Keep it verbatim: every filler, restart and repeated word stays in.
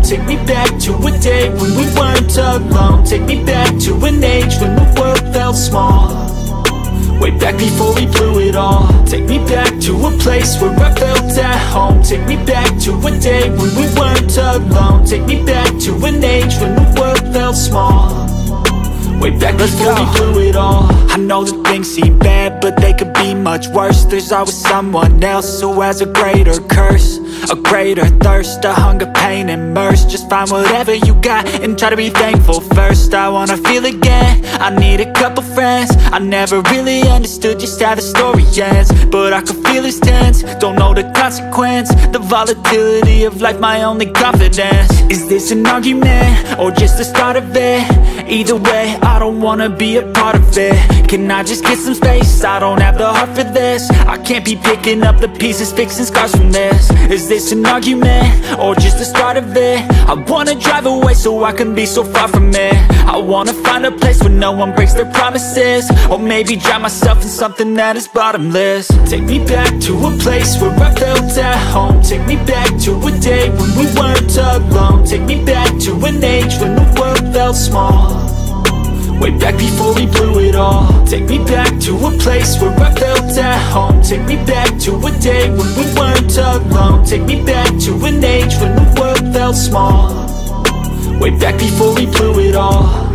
Take me back to a day when we weren't alone. Take me back to an age when the world felt small, way back before we blew it all. Take me back to a place where I felt at home. Take me back to a day when we weren't alone. Take me back to an age when the world felt small, way back before we blew it all. I know that things seem bad, but they could be much worse. There's always someone else who has a greater curse, a greater thirst, a hunger, pain, and mercy. Just find whatever you got and try to be thankful first. I wanna feel again, I need a couple friends. I never really understood just how the story ends, but I can feel it's tense, don't know the consequence. The volatility of life, my only confidence. Is this an argument, or just the start of it? Either way, I don't wanna be a part of it. Can I just get some space? I don't have the heart for this. I can't be picking up the pieces, fixing scars from this. Is this an argument, or just the start of it? I wanna drive away so I can be so far from it. I wanna find a place where no one breaks their promises, or maybe drown myself in something that is bottomless. Take me back to a place where I felt at home. Take me back to a day when we weren't alone. Take me back to an age when the world felt small, way back before we blew it all. Take me back to a place where I felt at home. Take me back to a day when we weren't alone. Take me back to an age when the world felt small, way back before we blew it all.